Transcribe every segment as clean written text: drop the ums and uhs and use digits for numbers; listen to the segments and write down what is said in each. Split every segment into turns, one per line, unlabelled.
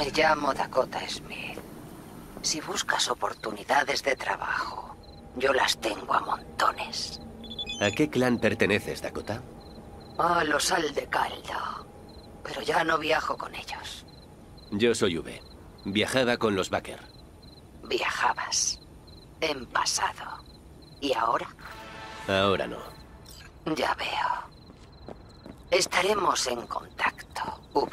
Me llamo Dakota Smith. Si buscas oportunidades de trabajo, yo las tengo a montones.
¿A qué clan perteneces, Dakota?
A los Aldecaldo. Pero ya no viajo con ellos.
Yo soy V. Viajaba con los Baker.
Viajabas. En pasado. ¿Y ahora?
Ahora no.
Ya veo. Estaremos en contacto, V.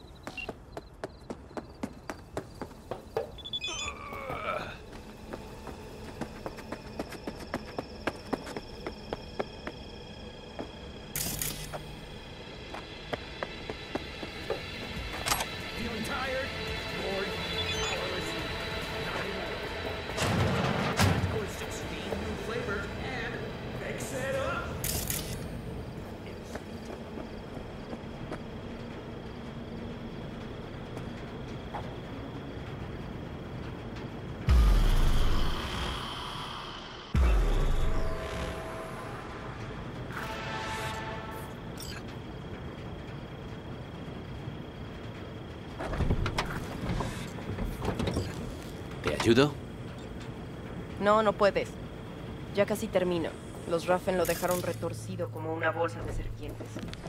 ¿Te ayudo?
No, no puedes. Ya casi termino. Los Raffen lo dejaron retorcido como una bolsa de serpientes.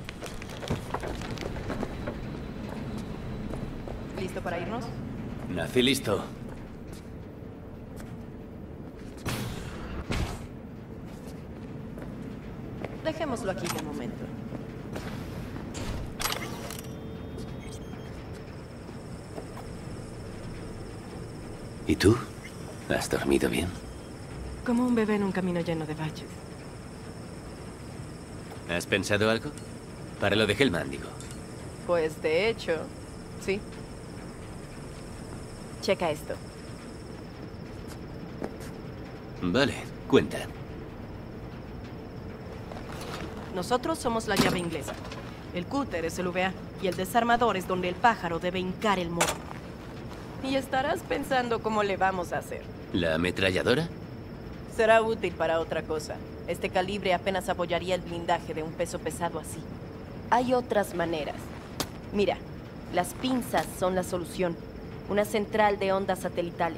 ¿Listo para irnos?
Nací listo.
Dejémoslo aquí de momento.
¿Y tú? ¿Has dormido bien?
Como un bebé en un camino lleno de baches.
¿Has pensado algo? Para lo de Hellman, digo.
Pues de hecho, sí. Checa esto.
Vale, cuenta.
Nosotros somos la llave inglesa. El cúter es el VA y el desarmador es donde el pájaro debe hincar el morro. Y estarás pensando cómo le vamos a hacer.
¿La ametralladora?
Será útil para otra cosa. Este calibre apenas apoyaría el blindaje de un peso pesado así. Hay otras maneras. Mira, las pinzas son la solución. Una central de ondas satelitales.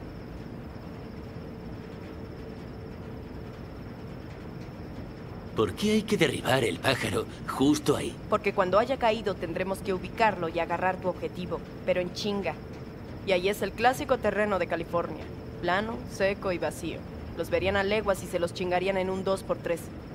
¿Por qué hay que derribar el pájaro justo ahí?
Porque cuando haya caído tendremos que ubicarlo y agarrar tu objetivo, pero en chinga. Y ahí es el clásico terreno de California. Plano, seco y vacío. Los verían a leguas y se los chingarían en un 2x3.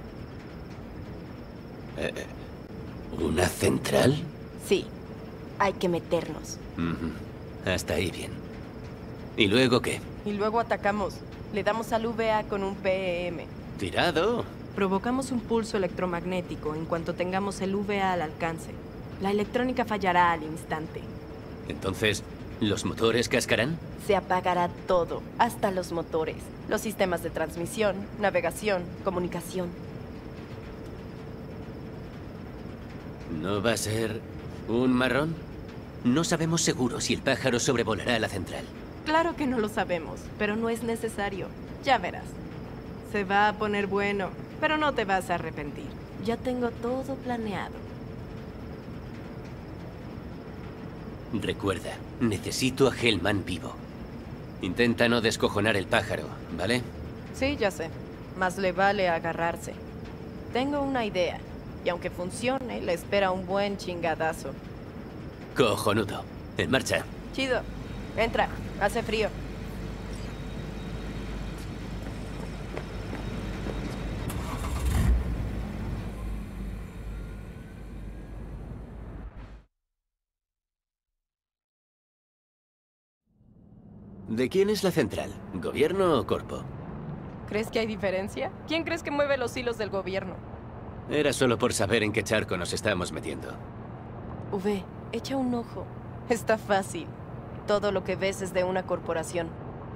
¿Una central?
Sí, hay que meternos.
Hasta ahí bien. ¿Y luego qué?
Y luego atacamos. Le damos al VA con un PEM.
¿Tirado?
Provocamos un pulso electromagnético en cuanto tengamos el VA al alcance. La electrónica fallará al instante.
Entonces, ¿los motores cascarán?
Se apagará todo, hasta los motores, los sistemas de transmisión, navegación, comunicación.
¿No va a ser un marrón? No sabemos seguro si el pájaro sobrevolará la central.
Claro que no lo sabemos, pero no es necesario. Ya verás. Se va a poner bueno, pero no te vas a arrepentir. Ya tengo todo planeado.
Recuerda, necesito a Hellman vivo. Intenta no descojonar el pájaro, ¿vale?
Sí, ya sé. Más le vale agarrarse. Tengo una idea, y aunque funcione, le espera un buen chingadazo.
Cojonudo. En marcha.
Chido. Entra. Hace frío.
¿De quién es la central? ¿Gobierno o corpo?
¿Crees que hay diferencia? ¿Quién crees que mueve los hilos del gobierno?
Era solo por saber en qué charco nos estamos metiendo.
V, echa un ojo. Está fácil. Todo lo que ves es de una corporación.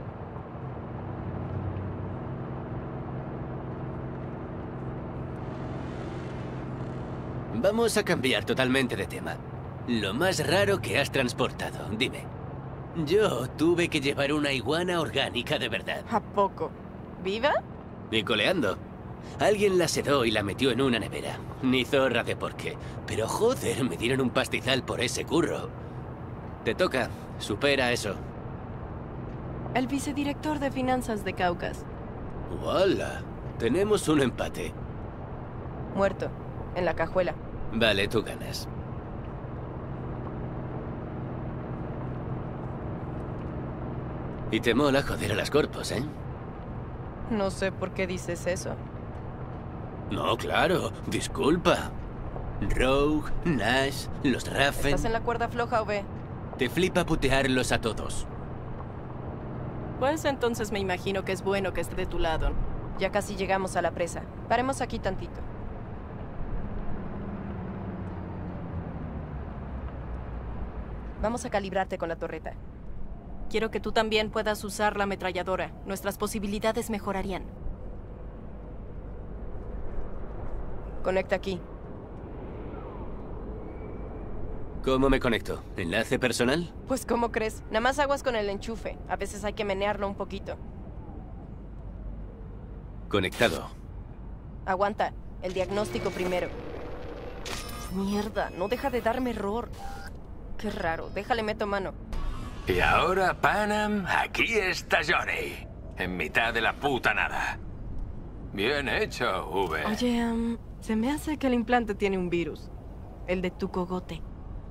Vamos a cambiar totalmente de tema. Lo más raro que has transportado, dime. Yo tuve que llevar una iguana orgánica de verdad.
¿A poco? ¿Viva?
Y coleando. Alguien la sedó y la metió en una nevera. Ni zorra de por qué. Pero joder, me dieron un pastizal por ese curro. Te toca. Supera eso.
El vicedirector de finanzas de Caucas.
¡Wala! Tenemos un empate.
Muerto. En la cajuela.
Vale, tú ganas. Y te mola joder a las corpos, ¿eh?
No sé por qué dices eso.
No, claro. Disculpa. Rogue, Nash, los Raffen...
¿Estás en la cuerda floja o ve?
Te flipa putearlos a todos.
Pues entonces me imagino que es bueno que esté de tu lado. Ya casi llegamos a la presa. Paremos aquí tantito. Vamos a calibrarte con la torreta. Quiero que tú también puedas usar la ametralladora. Nuestras posibilidades mejorarían. Conecta aquí.
¿Cómo me conecto? ¿Enlace personal?
Pues, ¿cómo crees? Nada más aguas con el enchufe. A veces hay que menearlo un poquito.
Conectado.
Aguanta. El diagnóstico primero. Mierda, no deja de darme error. Qué raro. Déjale meto mano.
Y ahora, Panam, aquí está Johnny. En mitad de la puta nada. Bien hecho, V.
Oye, se me hace que el implante tiene un virus. El de tu cogote.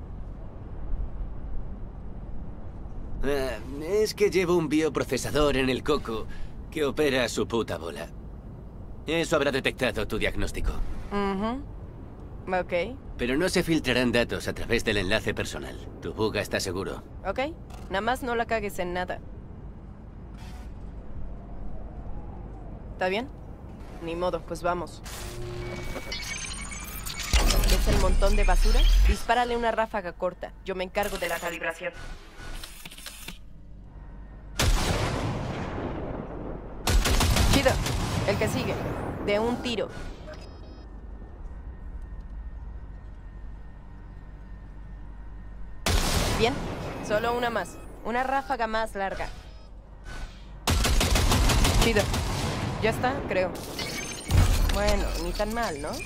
Es que llevo un bioprocesador en el coco que opera su puta bola. Eso habrá detectado tu diagnóstico.
Ok.
Pero no se filtrarán datos a través del enlace personal. Tu buga está seguro.
Ok. Nada más no la cagues en nada. ¿Está bien? Ni modo, pues vamos. ¿Ves el montón de basura? Dispárale una ráfaga corta. Yo me encargo de la calibración. Chido. El que sigue. De un tiro. Bien. Solo una más. Una ráfaga más larga. Chido. Ya está, creo. Bueno, ni tan mal, ¿no?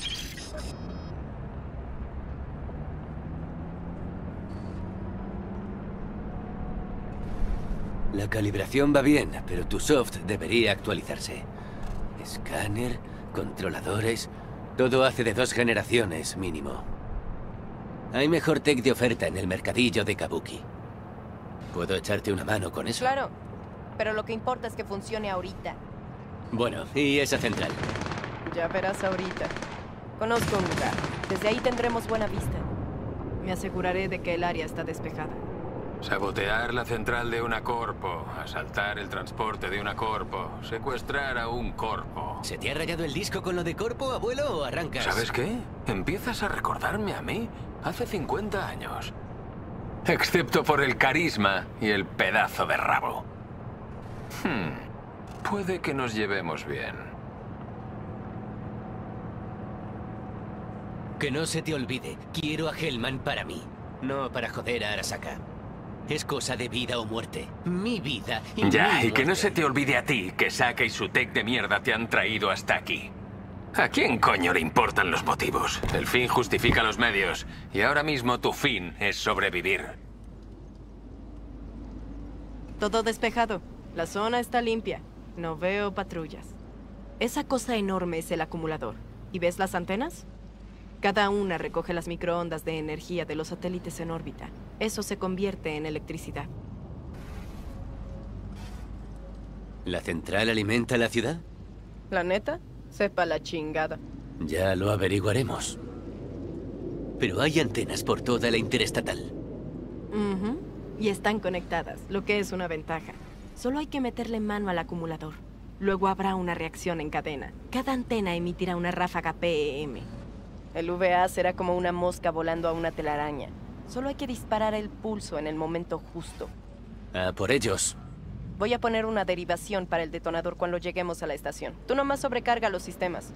La calibración va bien, pero tu soft debería actualizarse. Escáner, controladores... Todo hace de 2 generaciones, mínimo. Hay mejor tech de oferta en el mercadillo de Kabuki. ¿Puedo echarte una mano con eso?
Claro. Pero lo que importa es que funcione ahorita.
Bueno, ¿y esa central?
Ya verás ahorita. Conozco un lugar. Desde ahí tendremos buena vista. Me aseguraré de que el área está despejada.
Sabotear la central de una corpo, asaltar el transporte de una corpo, secuestrar a un corpo.
¿Se te ha rayado el disco con lo de corpo, abuelo, o arrancas?
¿Sabes qué? Empiezas a recordarme a mí hace 50 años. Excepto por el carisma y el pedazo de rabo. Puede que nos llevemos bien.
Que no se te olvide, quiero a Hellman para mí, no para joder a Arasaka. Es cosa de vida o muerte. Mi vida y
Ya,
mi
y que no
muerte.
se te olvide a ti que Saka y su tech de mierda te han traído hasta aquí. ¿A quién coño le importan los motivos? El fin justifica los medios, y ahora mismo tu fin es sobrevivir.
Todo despejado. La zona está limpia. No veo patrullas. Esa cosa enorme es el acumulador. ¿Y ves las antenas? Cada una recoge las microondas de energía de los satélites en órbita. Eso se convierte en electricidad.
¿La central alimenta la ciudad?
¿La neta? Sepa la chingada.
Ya lo averiguaremos. Pero hay antenas por toda la interestatal.
Y están conectadas, lo que es una ventaja. Solo hay que meterle mano al acumulador. Luego habrá una reacción en cadena. Cada antena emitirá una ráfaga PEM. El VA será como una mosca volando a una telaraña. Solo hay que disparar el pulso en el momento justo.
A por ellos.
Voy a poner una derivación para el detonador cuando lleguemos a la estación. Tú nomás sobrecarga los sistemas.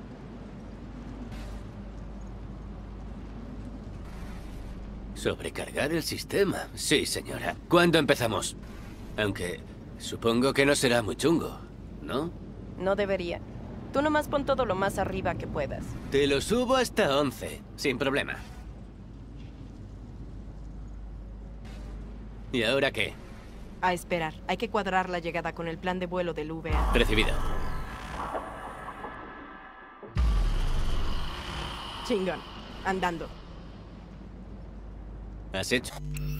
¿Sobrecargar el sistema? Sí, señora. ¿Cuándo empezamos? Aunque supongo que no será muy chungo, ¿no?
No debería. Tú nomás pon todo lo más arriba que puedas.
Te lo subo hasta 11, sin problema. ¿Y ahora qué?
A esperar. Hay que cuadrar la llegada con el plan de vuelo del VA.
Recibido.
Chingón. Andando.
¿Has hecho?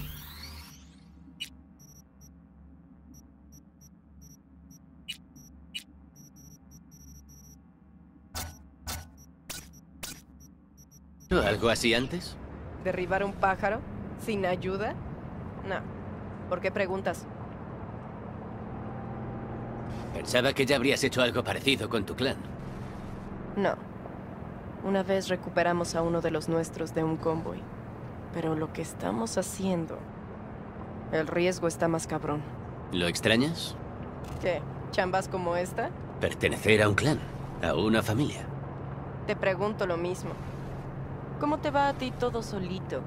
¿O algo así antes?
¿Derribar un pájaro? ¿Sin ayuda? No. ¿Por qué preguntas?
Pensaba que ya habrías hecho algo parecido con tu clan.
No. Una vez recuperamos a uno de los nuestros de un convoy. Pero lo que estamos haciendo... El riesgo está más cabrón.
¿Lo extrañas?
¿Qué? ¿Chambas como esta?
Pertenecer a un clan, a una familia.
Te pregunto lo mismo. ¿Cómo te va a ti todo solito?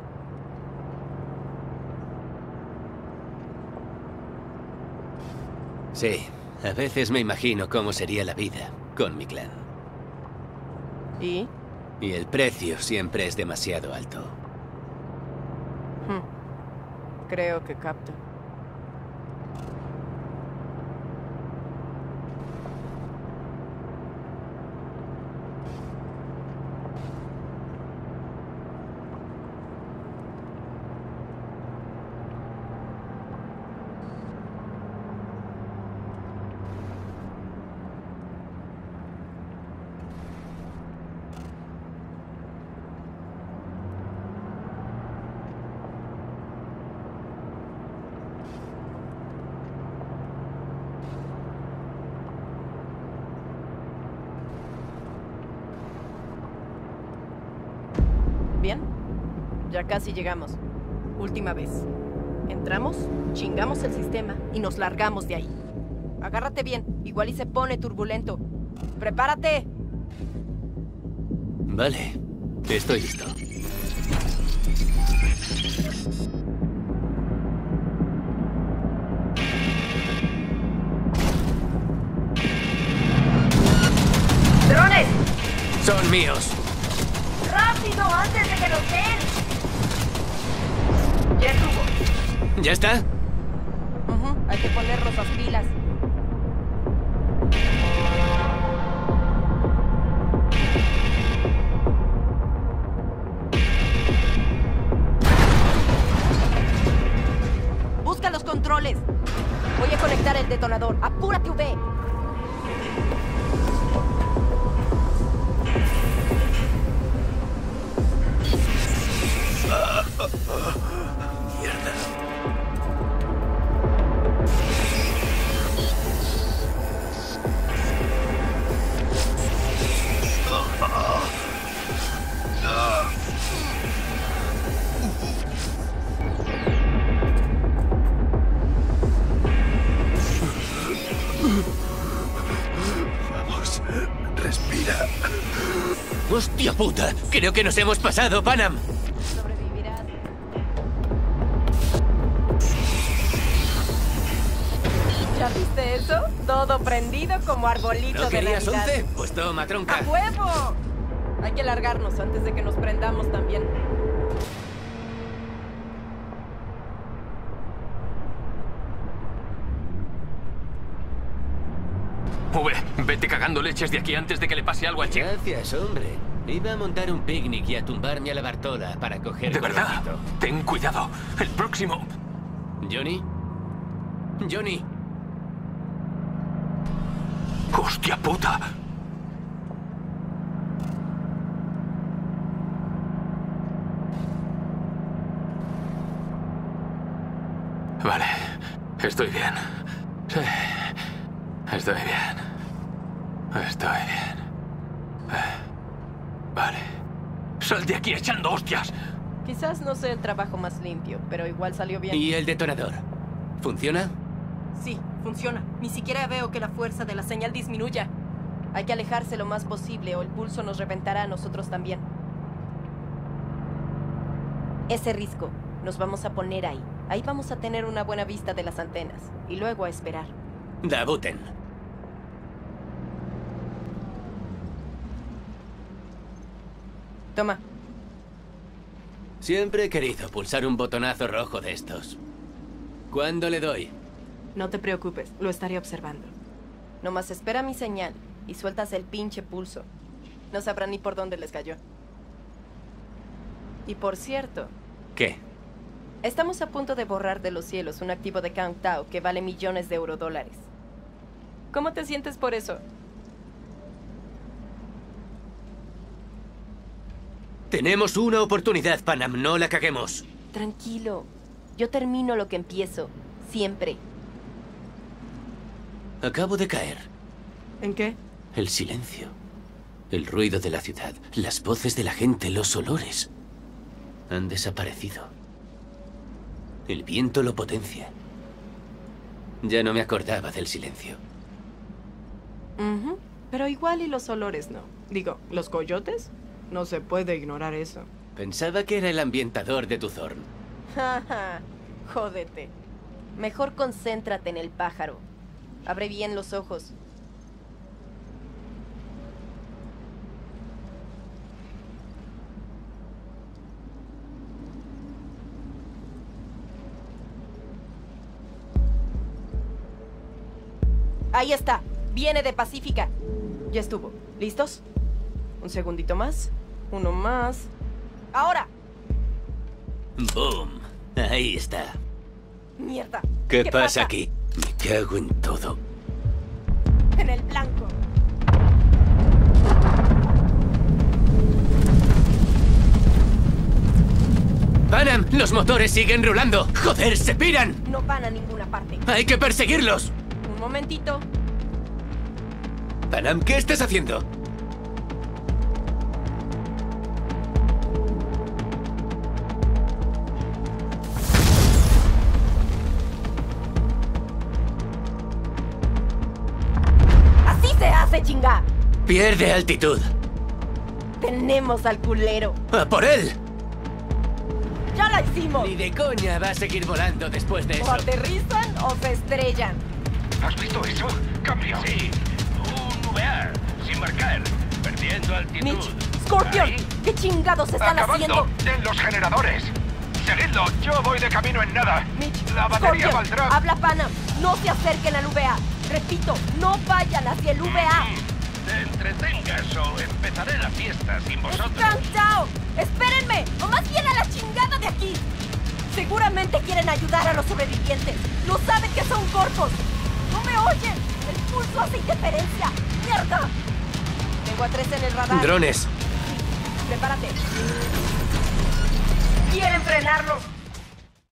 Sí, a veces me imagino cómo sería la vida con mi clan.
¿Y?
Y el precio siempre es demasiado alto.
Creo que capto. ¿Bien? Ya casi llegamos. Última vez. Entramos, chingamos el sistema y nos largamos de ahí. Agárrate bien, igual y se pone turbulento. ¡Prepárate!
Vale, estoy listo.
¡Drones!
¡Son míos!
¡Rápido, antes de que nos den! Ya estuvo.
¿Ya está?
Hay que ponernos las pilas. Busca los controles. Voy a conectar el detonador. ¡Apúrate, V!
Mierda. Vamos, respira. ¡Hostia puta! Creo que nos hemos pasado, Panam.
Sobrevivirás. ¿Ya viste eso? Todo prendido como arbolito
¿No
de
querías
Navidad.
11? Pues toma, tronca.
¡A huevo! Hay que largarnos antes de que nos prendamos también.
Vete cagando leches de aquí antes de que le pase algo al chico.
Gracias, hombre. Iba a montar un picnic y a tumbarme a la Bartola para coger
De verdad,
colorcito.
ten cuidado. El próximo...
¿Johnny? ¡Johnny!
¡Hostia puta! Vale, estoy bien. Sí, estoy bien. Estoy bien. Vale. ¡Sal de aquí echando hostias!
Quizás no sea el trabajo más limpio, pero igual salió bien.
¿Y el detonador? ¿Funciona?
Sí, funciona. Ni siquiera veo que la fuerza de la señal disminuya. Hay que alejarse lo más posible o el pulso nos reventará a nosotros también. Ese risco. Nos vamos a poner ahí. Ahí vamos a tener una buena vista de las antenas. Y luego a esperar.
Dabuten.
Toma.
Siempre he querido pulsar un botonazo rojo de estos. ¿Cuándo le doy?
No te preocupes, lo estaré observando.
Nomás espera mi señal y sueltas el pinche pulso. No sabrán ni por dónde les cayó. Y por cierto,
¿Qué?
estamos a punto de borrar de los cielos un activo de Count Tao que vale millones de eurodólares. ¿Cómo te sientes por eso?
Tenemos una oportunidad, Panam. No la caguemos.
Tranquilo. Yo termino lo que empiezo. Siempre.
Acabo de caer.
¿En qué?
El silencio. El ruido de la ciudad. Las voces de la gente. Los olores. Han desaparecido. El viento lo potencia. Ya no me acordaba del silencio.
Ujú. Pero igual y los olores no. Digo, ¿los coyotes? No se puede ignorar eso.
Pensaba que era el ambientador de tu Thorn.
Jaja. Jódete. Mejor concéntrate en el pájaro. Abre bien los ojos. Ahí está. Viene de Pacífica. Ya estuvo. ¿Listos? Un segundito más. Uno más. ¡Ahora!
¡Boom! Ahí está.
¡Mierda!
¿Qué pasa aquí? Me cago en todo.
En el blanco.
¡Panam! ¡Los motores siguen rulando! ¡Joder, se piran!
No van a ninguna parte.
¡Hay que perseguirlos!
Un momentito.
Panam, ¿qué estás haciendo?
¡Así se hace, chinga!
Pierde altitud.
Tenemos al culero.
¡A por él!
¡Ya la hicimos!
Ni de coña va a seguir volando después de
O
eso.
aterrizan o se estrellan.
¿Has visto eso? ¡Cambio! Sí, un VA, sin marcar, perdiendo altitud.
Mitch, Scorpion,
Ahí.
¿qué chingados están
¡Acabando!
haciendo?
¡En los generadores! ¡Seguidlo! Yo voy de camino en nada.
Mitch,
La batería
Scorpion,
valdrá.
habla Panam. No se acerquen al VA. Repito, no vayan hacia el VA.
Te entretengas o empezaré la fiesta sin vosotros.
¡Descansao! ¡Espérenme! ¡O más bien a la chingada de aquí! Seguramente quieren ayudar a los sobrevivientes. No saben que son corpos. ¡No me oyen! ¡El pulso hace interferencia! ¡Mierda! Tengo a 3 en el radar.
Drones.
Prepárate. ¡Quieren frenarlos!